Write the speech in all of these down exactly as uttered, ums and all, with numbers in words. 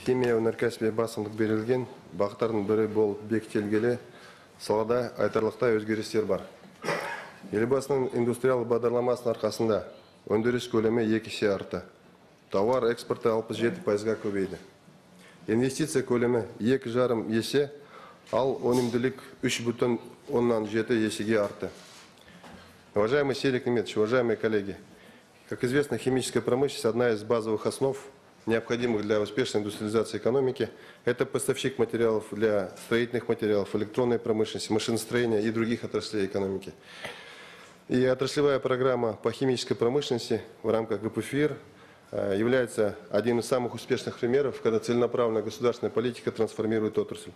химия өнеркәсібі басымдық берілген, бағыттардың бірі болып бекітілгелі, салада айтарлықтай өзгерістер бар. Елбасының индустриал бағдарламасының арқасында өндіріс көлемі екі есе артты. Тауар экспорты алпыс жеті пайызға көбейді. Инвестиция көлемі екі жарым есе, ал өнімділік үш бүтін оннан жеті есеге артты. Уважаемый Серик Немирович, уважаемые коллеги, как известно, химическая промышленность – одна из базовых основ, необходимых для успешной индустриализации экономики. Это поставщик материалов для строительных материалов, электронной промышленности, машиностроения и других отраслей экономики. И отраслевая программа по химической промышленности в рамках ГПФИР является одним из самых успешных примеров, когда целенаправленная государственная политика трансформирует отрасль.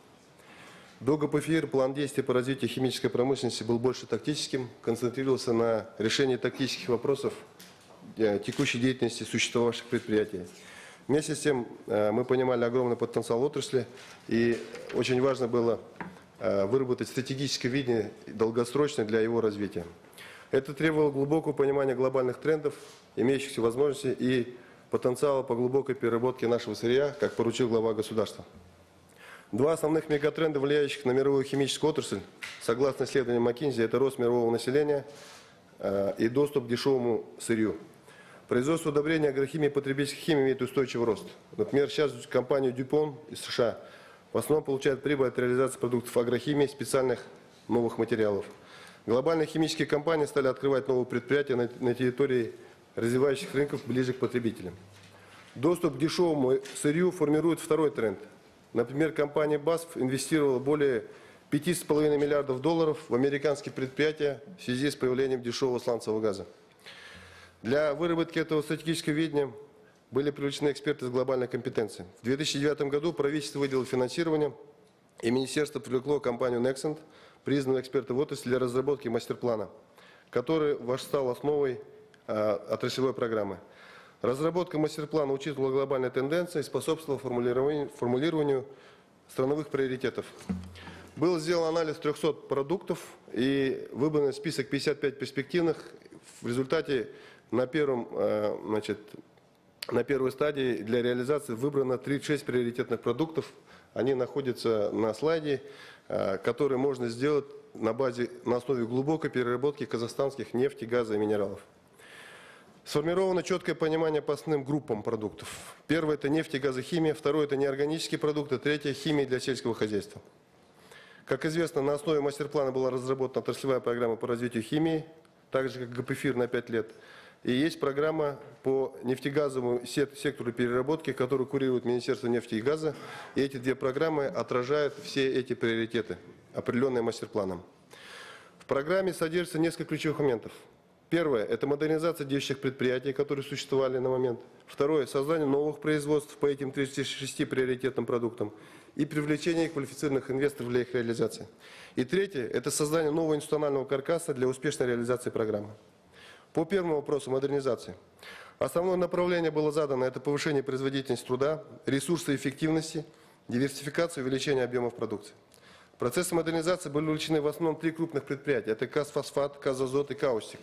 До ГПФИР план действий по развитию химической промышленности был больше тактическим, концентрировался на решении тактических вопросов текущей деятельности существовавших предприятий. Вместе с тем мы понимали огромный потенциал отрасли, и очень важно было выработать стратегическое видение долгосрочное для его развития. Это требовало глубокого понимания глобальных трендов, имеющихся возможностей и потенциала по глубокой переработке нашего сырья, как поручил глава государства. Два основных мегатренда, влияющих на мировую химическую отрасль, согласно исследованиям Маккинзи, это рост мирового населения и доступ к дешевому сырью. Производство удобрений, агрохимии и потребительской химии имеет устойчивый рост. Например, сейчас компания Дюпон из США в основном получает прибыль от реализации продуктов агрохимии и специальных новых материалов. Глобальные химические компании стали открывать новые предприятия на, на территории развивающих рынков ближе к потребителям. Доступ к дешевому сырью формирует второй тренд. Например, компания басф инвестировала более пяти с половиной миллиардов долларов в американские предприятия в связи с появлением дешевого сланцевого газа. Для выработки этого стратегического видения были привлечены эксперты с глобальной компетенцией. В две тысячи девятом году правительство выделило финансирование, и министерство привлекло компанию Nexent, признанную экспертом в отрасли, для разработки мастер-плана, который стал основой э, отраслевой программы. Разработка мастер-плана учитывала глобальные тенденции и способствовала формулированию, формулированию страновых приоритетов. Был сделан анализ трехсот продуктов и выбран список пятидесяти пяти перспективных. В результате на, первом, значит, на первой стадии для реализации выбрано тридцать шесть приоритетных продуктов. Они находятся на слайде, который можно сделать на, базе, на основе глубокой переработки казахстанских нефти, газа и минералов. Сформировано четкое понимание по основным группам продуктов. Первое – это нефть и газохимия, второе – это неорганические продукты, третье – химия для сельского хозяйства. Как известно, на основе мастер-плана была разработана отраслевая программа по развитию химии, так же как ГПФИР на пять лет. И есть программа по нефтегазовому сектору переработки, которую курирует Министерство нефти и газа. И эти две программы отражают все эти приоритеты, определенные мастер-планом. В программе содержится несколько ключевых моментов. Первое – это модернизация действующих предприятий, которые существовали на момент. Второе – создание новых производств по этим тридцати шести приоритетным продуктам и привлечение квалифицированных инвесторов для их реализации. И третье – это создание нового институционального каркаса для успешной реализации программы. По первому вопросу модернизации. Основное направление было задано – это повышение производительности труда, ресурсоэффективности, диверсификация и увеличение объемов продукции. В процессе модернизации были увлечены в основном три крупных предприятия – это Казфосфат, Казазот и Каустик.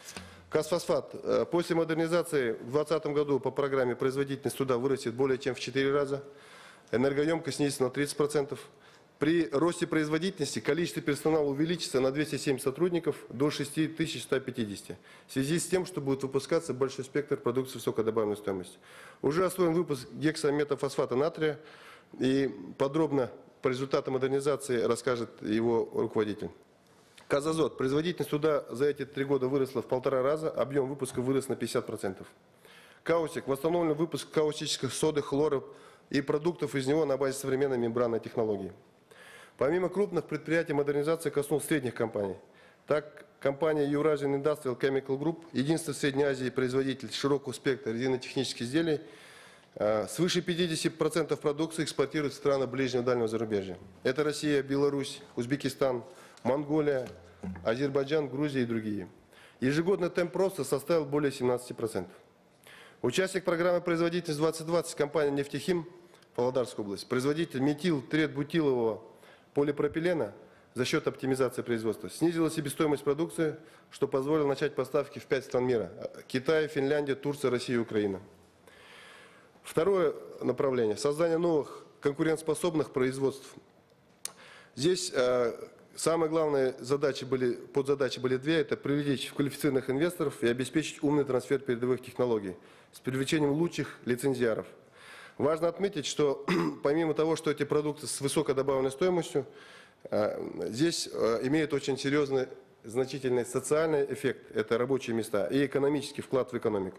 Казфосфат. После модернизации в две тысячи двадцатом году по программе производительность труда вырастет более чем в четыре раза. Энергоемкость снизится на тридцать процентов. При росте производительности количество персонала увеличится на двести семь сотрудников до шести тысяч ста пятидесяти. В связи с тем, что будет выпускаться большой спектр продукции высокой добавленной стоимости. Уже освоен выпуск гексаметофосфата натрия. И подробно по результатам модернизации расскажет его руководитель. Казазот. Производительность труда за эти три года выросла в полтора раза, объем выпуска вырос на пятьдесят процентов. Каустик. Восстановлен выпуск каустических соды, хлора и продуктов из него на базе современной мембранной технологии. Помимо крупных предприятий, модернизация коснулась средних компаний. Так, компания Eurasian Industrial Chemical Group, единственный в Средней Азии производитель широкого спектра резинотехнических изделий, свыше пятидесяти процентов продукции экспортирует в страны ближнего и дальнего зарубежья. Это Россия, Беларусь, Узбекистан, Монголия, Азербайджан, Грузия и другие. Ежегодный темп роста составил более семнадцати процентов. Участник программы «Производительность двадцать двадцать» компания «Нефтехим», Павлодарская область, производитель метил-третбутилового полипропилена за счет оптимизации производства, снизила себестоимость продукции, что позволило начать поставки в пять стран мира – Китай, Финляндия, Турция, Россия и Украина. Второе направление – создание новых конкурентоспособных производств. Здесь э, самые главные задачи были, подзадачи были две – это привлечь квалифицированных инвесторов и обеспечить умный трансфер передовых технологий с привлечением лучших лицензиаров. Важно отметить, что помимо того, что эти продукты с высокой добавленной стоимостью, э, здесь э, имеют очень серьезный, значительный социальный эффект – это рабочие места и экономический вклад в экономику.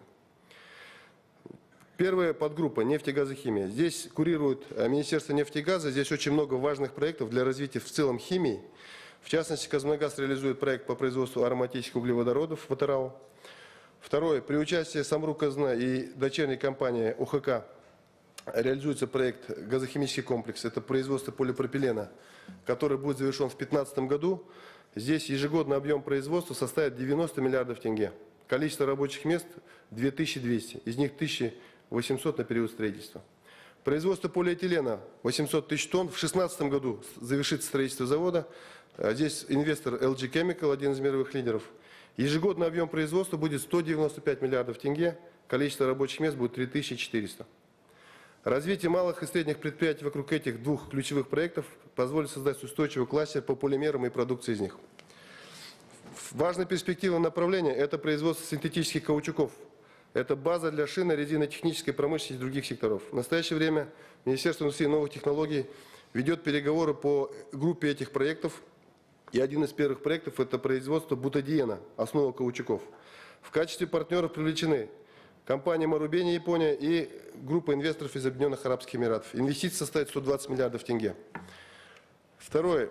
Первая подгруппа – нефтегазохимия. Здесь курирует Министерство нефти и газа. Здесь очень много важных проектов для развития в целом химии. В частности, Казмунайгаз реализует проект по производству ароматических углеводородов в ВТРАО. Второе. При участии Самрук-Казна и дочерней компании ОХК реализуется проект «Газохимический комплекс». Это производство полипропилена, который будет завершен в две тысячи пятнадцатом году. Здесь ежегодный объем производства составит девяносто миллиардов тенге. Количество рабочих мест – две тысячи двести, из них тысяча восемьсот на период строительства. Производство полиэтилена – восемьсот тысяч тонн. В две тысячи шестнадцатом году завершится строительство завода. Здесь инвестор эл джи Chemical, один из мировых лидеров. Ежегодный объем производства будет сто девяносто пять миллиардов тенге. Количество рабочих мест будет три тысячи четыреста. Развитие малых и средних предприятий вокруг этих двух ключевых проектов позволит создать устойчивый кластер по полимерам и продукции из них. Важной перспективой направления – это производство синтетических каучуков. Это база для шины, резинотехнической промышленности и других секторов. В настоящее время Министерство индустрии и новых технологий ведет переговоры по группе этих проектов. И один из первых проектов – это производство бутадиена, основа каучуков. В качестве партнеров привлечены компания Марубени, Япония, и группа инвесторов из Объединенных Арабских Эмиратов. Инвестиции составят сто двадцать миллиардов тенге. Второе.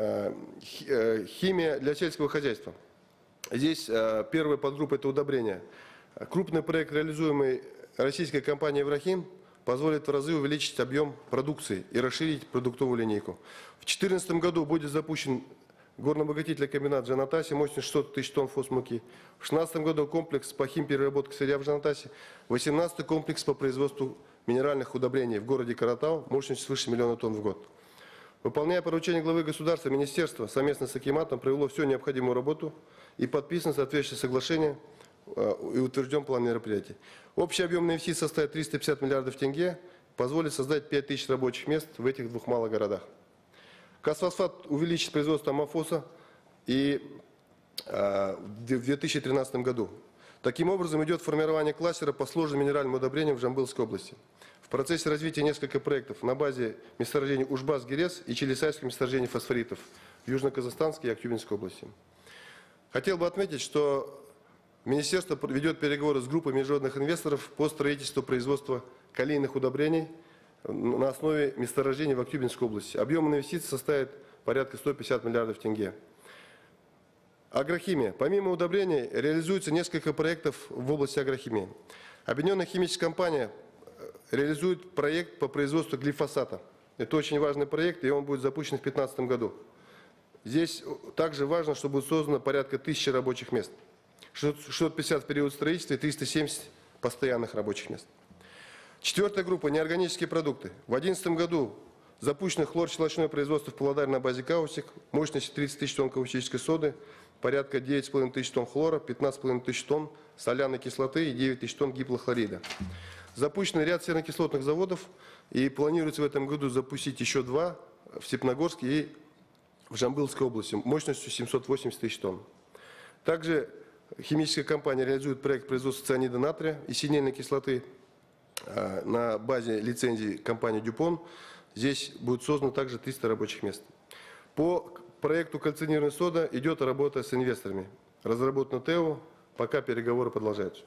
Химия для сельского хозяйства. Здесь первая подгруппа – это удобрения. Крупный проект, реализуемый российской компанией «Еврохим», позволит в разы увеличить объем продукции и расширить продуктовую линейку. В две тысячи четырнадцатом году будет запущен горнообогатительный комбинат Жанатаси мощностью шестьсот тысяч тонн фосмуки. В две тысячи шестнадцатом году комплекс по химпереработке сырья в Жанатасе. В две тысячи восемнадцатом комплекс по производству минеральных удобрений в городе Каратау мощностью свыше миллиона тонн в год. Выполняя поручение главы государства, министерство совместно с Акиматом провело всю необходимую работу и подписано соответствующее соглашение и утвержден план мероприятий. Общий объем инвестиций составит триста пятьдесят миллиардов тенге, позволит создать пять тысяч рабочих мест в этих двух малых городах. Казфосфат увеличит производство аммофоса и, э, в две тысячи тринадцатом году. Таким образом идет формирование кластера по сложным минеральным удобрениям в Жамбылской области. В процессе развития несколько проектов на базе месторождений Ужбас-Герес и Челисайских месторождений фосфоритов в Южно-Казахстанской и Актюбинской области. Хотел бы отметить, что Министерство ведет переговоры с группой международных инвесторов по строительству производства калийных удобрений на основе месторождений в Актюбинской области. Объем инвестиций составит порядка ста пятидесяти миллиардов тенге. Агрохимия. Помимо удобрений реализуется несколько проектов в области агрохимии. Объединенная химическая компания реализует проект по производству глифосата. Это очень важный проект, и он будет запущен в две тысячи пятнадцатом году. Здесь также важно, что будет создано порядка тысячи рабочих мест. шестьсот пятьдесят в период строительства и триста семьдесят постоянных рабочих мест. Четвертая группа – неорганические продукты. В две тысячи одиннадцатом году запущено хлорщелочное производство в Павлодаре на базе Каусик, мощностью тридцать тысяч тонн каучической соды, порядка девяти с половиной тысяч тонн хлора, пятнадцати с половиной тысяч тонн соляной кислоты и девяти тысяч тонн гиплохлорида. Запущен ряд сернокислотных заводов, и планируется в этом году запустить еще два в Степногорске и в Жамбылской области мощностью семьсот восемьдесят тысяч тонн. Также химическая компания реализует проект производства цианида натрия и синильной кислоты на базе лицензии компании Дюпон. Здесь будет создано также триста рабочих мест. По проекту кальцинированная сода идет работа с инвесторами. Разработано ТЭО, пока переговоры продолжаются.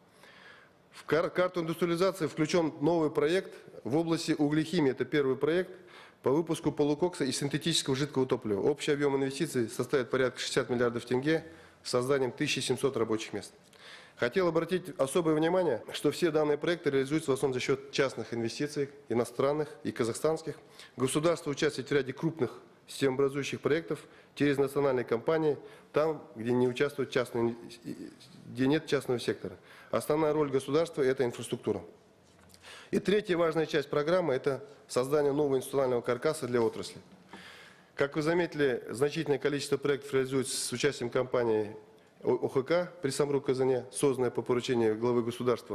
В карту индустриализации включен новый проект в области углехимии. Это первый проект по выпуску полукокса и синтетического жидкого топлива. Общий объем инвестиций составит порядка шестидесяти миллиардов тенге с созданием тысячи семисот рабочих мест. Хотел обратить особое внимание, что все данные проекты реализуются в основном за счет частных инвестиций, иностранных и казахстанских. Государство участвует в ряде крупных системообразующих проектов через национальные компании, там, где не участвуют частные, где нет частного сектора. Основная роль государства – это инфраструктура. И третья важная часть программы – это создание нового институционального каркаса для отрасли. Как вы заметили, значительное количество проектов реализуется с участием компании ОХК при Самрук-Казане, созданная по поручению главы государства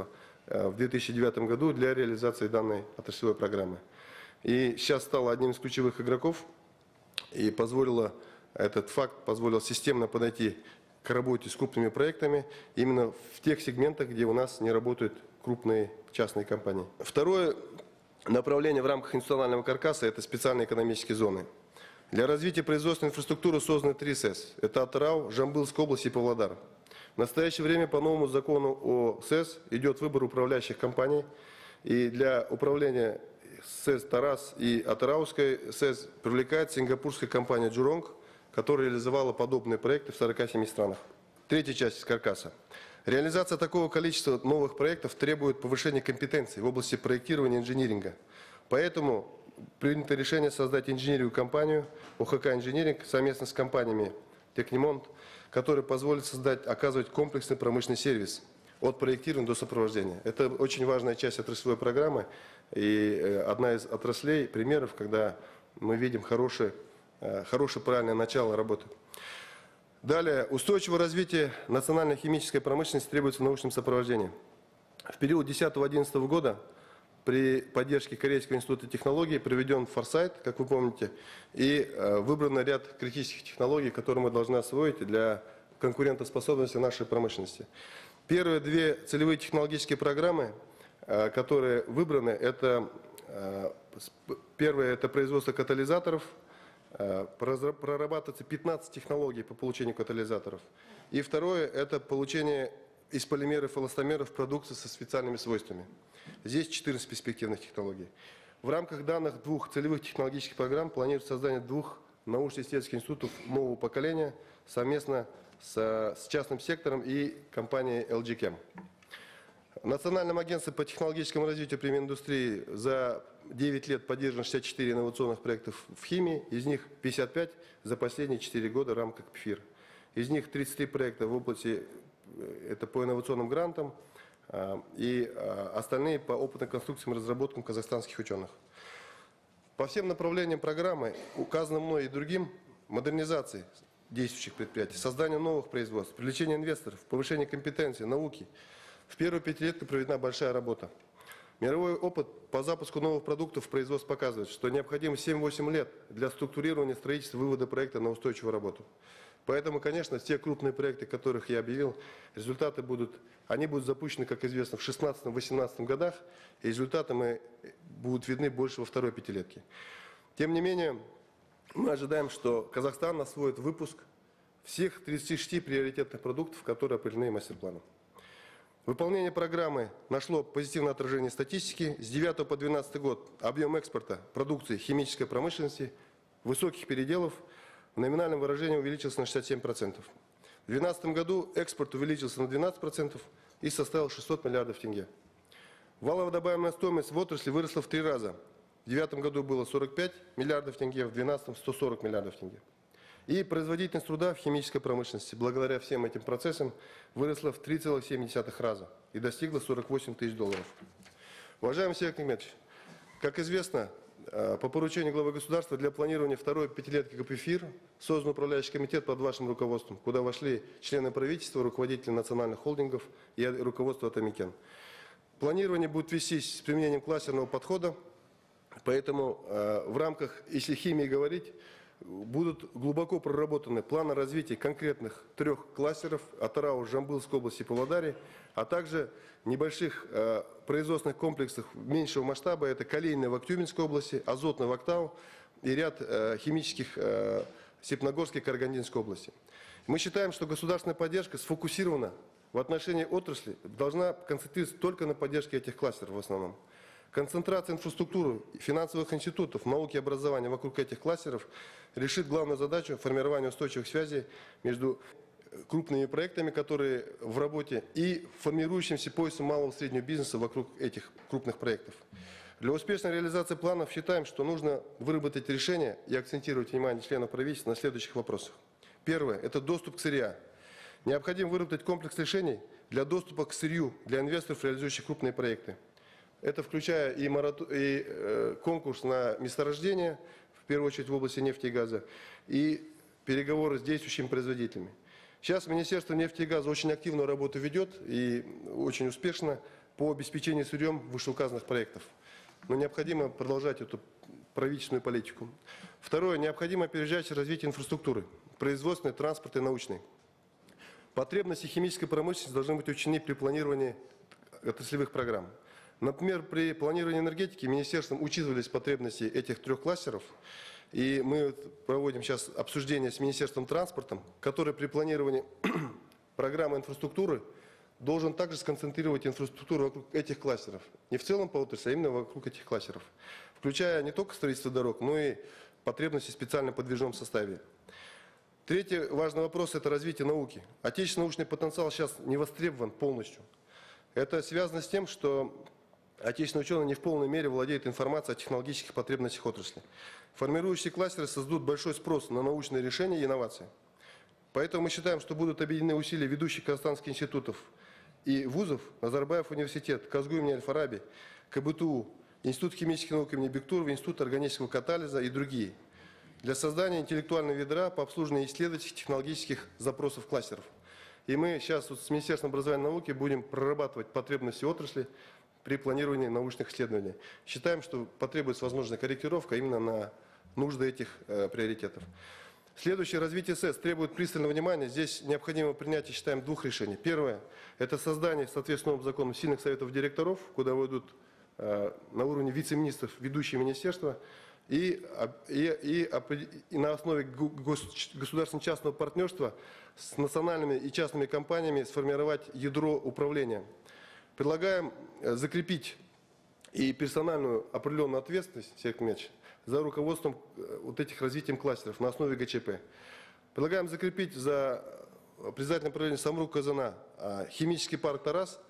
в две тысячи девятом году для реализации данной отраслевой программы. И сейчас стала одним из ключевых игроков и позволила, этот факт позволил системно подойти к работе с крупными проектами именно в тех сегментах, где у нас не работают крупные частные компании. Второе направление в рамках институционального каркаса – это специальные экономические зоны. Для развития производственной инфраструктуры созданы три СЭС. Это Атырау, Жамбылская область и Павлодар. В настоящее время по новому закону о СЭС идет выбор управляющих компаний. И для управления СЭС Тарас и Атырауской СЭС привлекает сингапурская компания Джуронг, которая реализовала подобные проекты в сорока семи странах. Третья часть каркаса. Реализация такого количества новых проектов требует повышения компетенций в области проектирования и инжиниринга. Поэтому принято решение создать инженерную компанию ОХК Инжиниринг совместно с компаниями Технимонт, которая позволит создать, оказывать комплексный промышленный сервис от проектирования до сопровождения. Это очень важная часть отраслевой программы и одна из отраслей, примеров, когда мы видим хорошее, хорошее правильное начало работы. Далее, устойчивое развитие национальной химической промышленности требуется научным сопровождением. В период две тысячи десятого-одиннадцатого года при поддержке Корейского института технологий проведен форсайт, как вы помните, и выбран ряд критических технологий, которые мы должны освоить для конкурентоспособности нашей промышленности. Первые две целевые технологические программы, которые выбраны, это первое – это производство катализаторов. Прорабатывается пятнадцать технологий по получению катализаторов. И второе – это получение из полимеров и эластомеров продукции со специальными свойствами. Здесь четырнадцать перспективных технологий. В рамках данных двух целевых технологических программ планируется создание двух научно-исследовательских институтов нового поколения совместно с, с частным сектором и компанией эл джи Chem. Национальным агентством по технологическому развитию премиум-индустрии за девять лет поддержано шестьдесят четыре инновационных проектов в химии, из них пятьдесят пять за последние четыре года в рамках ПФИР. Из них тридцать три проекта в области, это по инновационным грантам, и остальные по опытным конструкциям и разработкам казахстанских ученых. По всем направлениям программы указано мной и другим модернизации действующих предприятий, создание новых производств, привлечение инвесторов, повышение компетенции, науки. В первую пятилетку проведена большая работа. Мировой опыт по запуску новых продуктов в производстве показывает, что необходимо семь-восемь лет для структурирования строительства, вывода проекта на устойчивую работу. Поэтому, конечно, те крупные проекты, которых я объявил, результаты будут, они будут запущены, как известно, в шестнадцатом-восемнадцатом годах, и результаты мы, будут видны больше во второй пятилетке. Тем не менее, мы ожидаем, что Казахстан освоит выпуск всех тридцати шести приоритетных продуктов, которые определены мастер-планом. Выполнение программы нашло позитивное отражение статистики. С девятого по двенадцатый год объем экспорта продукции химической промышленности высоких переделов в номинальном выражении увеличился на шестьдесят семь процентов. В две тысячи двенадцатом году экспорт увеличился на двенадцать процентов и составил шестьсот миллиардов тенге. Валовая добавленная стоимость в отрасли выросла в три раза. В две тысячи девятом году было сорок пять миллиардов тенге, в две тысячи двенадцатом сто сорок миллиардов тенге. И производительность труда в химической промышленности благодаря всем этим процессам выросла в три целых семь десятых раза и достигла сорок восемь тысяч долларов. Уважаемый Сергей Ахмедович, как известно, по поручению главы государства для планирования второй пятилетки КПФИР создан управляющий комитет под вашим руководством, куда вошли члены правительства, руководители национальных холдингов и руководство Атамикен. Планирование будет вестись с применением кластерного подхода, поэтому в рамках, если химии говорить, будут глубоко проработаны планы развития конкретных трех кластеров Атырау, Жамбылской области и Павлодаре, а также небольших э, производственных комплексов меньшего масштаба, это Калийная в Актюбинской области, Азотная в Актау и ряд э, химических э, в Степногорской и Карагандинской области. Мы считаем, что государственная поддержка сфокусирована в отношении отрасли, должна концентрироваться только на поддержке этих кластеров в основном. Концентрация инфраструктуры финансовых институтов, науки и образования вокруг этих кластеров решит главную задачу формирования устойчивых связей между крупными проектами, которые в работе, и формирующимся поясом малого и среднего бизнеса вокруг этих крупных проектов. Для успешной реализации планов считаем, что нужно выработать решение и акцентировать внимание членов правительства на следующих вопросах. Первое – это доступ к сырья. Необходимо выработать комплекс решений для доступа к сырью для инвесторов, реализующих крупные проекты. Это включая и, марату... и э, конкурс на месторождение, в первую очередь в области нефти и газа, и переговоры с действующими производителями. Сейчас Министерство нефти и газа очень активную работу ведет и очень успешно по обеспечению сырьем вышеуказанных проектов. Но необходимо продолжать эту правительственную политику. Второе. Необходимо опережать развитие инфраструктуры, производственной, транспортной, научной. Потребности химической промышленности должны быть учтены при планировании отраслевых программ. Например, при планировании энергетики министерством учитывались потребности этих трех кластеров. И мы проводим сейчас обсуждение с Министерством транспорта, который при планировании программы инфраструктуры должен также сконцентрировать инфраструктуру вокруг этих кластеров. Не в целом по отрасли, а именно вокруг этих кластеров. Включая не только строительство дорог, но и потребности в специальном подвижном составе. Третий важный вопрос – это развитие науки. Отечественный научный потенциал сейчас не востребован полностью. Это связано с тем, что отечественные ученые не в полной мере владеют информацией о технологических потребностях отрасли. Формирующие кластеры создадут большой спрос на научные решения и инновации. Поэтому мы считаем, что будут объединены усилия ведущих казахстанских институтов и вузов: Назарбаев университет, Казгу имени Аль-Фараби, КБТУ, Институт химических наук имени Бектурова, Институт органического катализа и другие, для создания интеллектуального ядра по обслуживанию исследовательских технологических запросов кластеров. И мы сейчас вот с Министерством образования и науки будем прорабатывать потребности отрасли при планировании научных исследований. Считаем, что потребуется возможная корректировка именно на нужды этих э, приоритетов. Следующее. Развитие СЭС требует пристального внимания. Здесь необходимо принятие, считаем, двух решений. Первое – это создание, соответственно, новым законом, сильных советов директоров, куда войдут э, на уровне вице-министров ведущие министерства, и, и, и, и на основе государственно-частного партнерства с национальными и частными компаниями сформировать ядро управления. Предлагаем закрепить и персональную определенную ответственность, Сергей Ильич, за руководством вот этих развитием кластеров на основе ГЧП. Предлагаем закрепить за председателем правления Самрук Казана химический парк Тарас,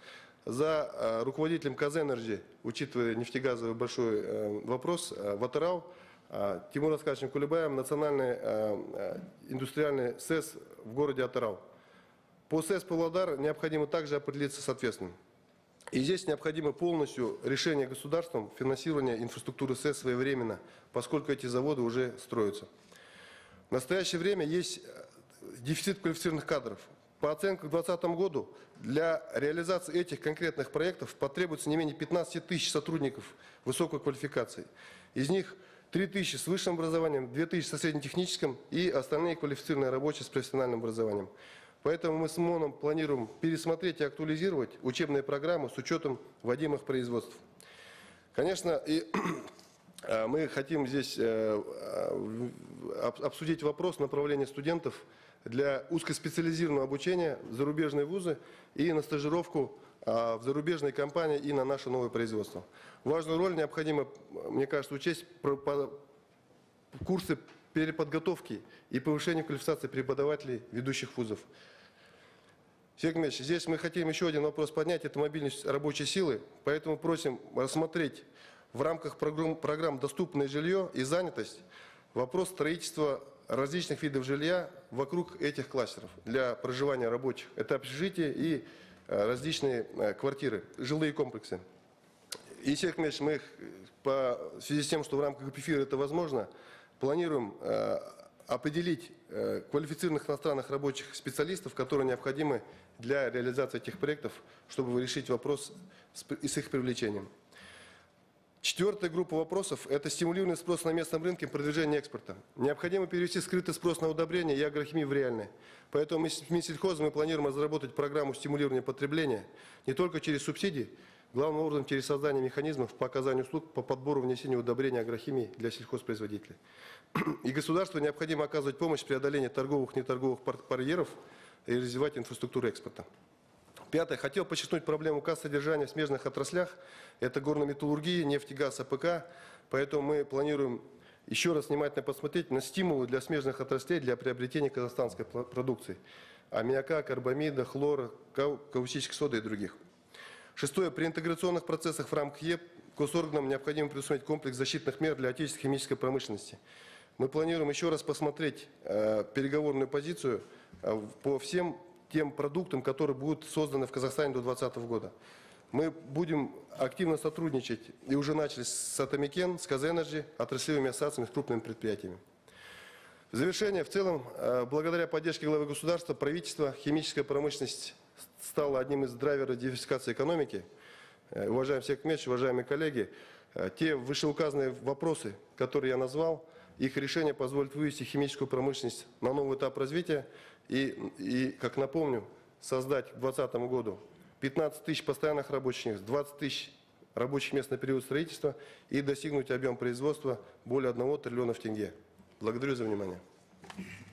за руководителем Казэнерджи, учитывая нефтегазовый большой вопрос, в Атырау, Тимур Аскаровичем Кулебаевым, национальный индустриальный СЭС в городе Атырау. По СЭС Павлодар необходимо также определиться соответственно. И здесь необходимо полностью решение государством финансирования инфраструктуры СЭС своевременно, поскольку эти заводы уже строятся. В настоящее время есть дефицит квалифицированных кадров. По оценкам к две тысячи двадцатому году для реализации этих конкретных проектов потребуется не менее пятнадцати тысяч сотрудников высокой квалификации. Из них три тысячи с высшим образованием, две тысячи со среднетехническим и остальные квалифицированные рабочие с профессиональным образованием. Поэтому мы с МОНом планируем пересмотреть и актуализировать учебные программы с учетом вводимых производств. Конечно, и мы хотим здесь обсудить вопрос направления студентов для узкоспециализированного обучения в зарубежные вузы и на стажировку в зарубежной компании и на наше новое производство. Важную роль необходимо, мне кажется, учесть курсы переподготовки и повышения квалификации преподавателей ведущих вузов. Сергей Ильич, здесь мы хотим еще один вопрос поднять, это мобильность рабочей силы, поэтому просим рассмотреть в рамках программ, программ «Доступное жилье» и «Занятость» вопрос строительства различных видов жилья вокруг этих кластеров для проживания рабочих. Это общежития и различные квартиры, жилые комплексы. И, Сергей Ильич, мы по в связи с тем, что в рамках ГПФИР это возможно, планируем определить квалифицированных иностранных рабочих специалистов, которые необходимы для реализации этих проектов, чтобы решить вопрос с их привлечением. Четвертая группа вопросов – это стимулирование спроса на местном рынке и продвижение экспорта. Необходимо перевести скрытый спрос на удобрения и агрохимию в реальный. Поэтому мы с Минсельхозом мы планируем разработать программу стимулирования потребления не только через субсидии, главным образом через создание механизмов по оказанию услуг по подбору внесения удобрений агрохимии для сельхозпроизводителей. И государству необходимо оказывать помощь в преодолении торговых и неторговых барьеров и развивать инфраструктуру экспорта. Пятое. Хотел подчеркнуть проблему касс содержания в смежных отраслях. Это горно-металлургия, нефть, газ, АПК. Поэтому мы планируем еще раз внимательно посмотреть на стимулы для смежных отраслей для приобретения казахстанской продукции. Аммиака, карбамида, хлора, каустической соды и других. Шестое. При интеграционных процессах в рамках ЕП госорганам необходимо предусмотреть комплекс защитных мер для отечественной химической промышленности. Мы планируем еще раз посмотреть э, переговорную позицию э, по всем тем продуктам, которые будут созданы в Казахстане до две тысячи двадцатого года. Мы будем активно сотрудничать и уже начали с Атамикен, с Казэнерджи, отраслевыми ассоциациями, с крупными предприятиями. В завершение, в целом, благодаря поддержке главы государства, правительства, химическая промышленность стала одним из драйверов диверсификации экономики. Уважаемый Секметович, уважаемые коллеги, те вышеуказанные вопросы, которые я назвал, их решение позволит вывести химическую промышленность на новый этап развития и, и как напомню, создать к двадцатому году пятнадцать тысяч постоянных рабочих мест, двадцать тысяч рабочих мест на период строительства и достигнуть объем производства более одного триллиона тенге. Благодарю за внимание.